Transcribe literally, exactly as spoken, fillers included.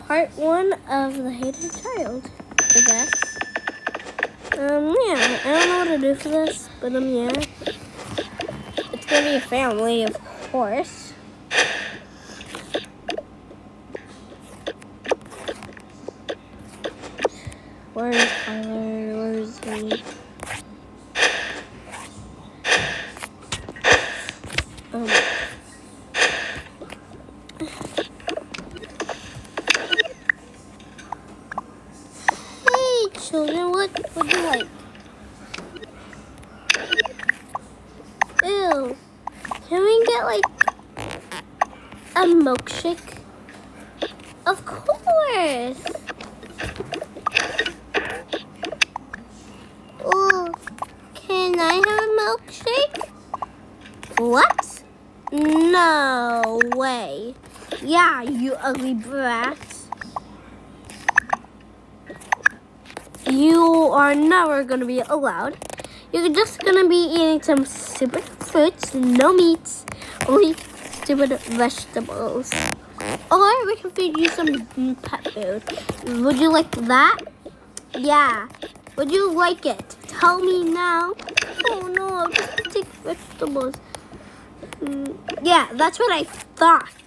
part one of The Hated Child, I guess. Um, yeah, I don't know what to do for this, but um, yeah. It's gonna be a family, of course. Where is Tyler? Where is he? Um. Hey, children, what would you like? Ew. Can we get, like, a milkshake? Of course. Oh, can I have a milkshake? What? No way. Yeah, you ugly brat. You are never going to be allowed. You're just going to be eating some stupid fruits, no meats, only stupid vegetables. Or we can feed you some pet food. Would you like that? Yeah. Would you like it? Tell me now. Oh no, I'll just take vegetables. Mm, yeah, that's what I thought.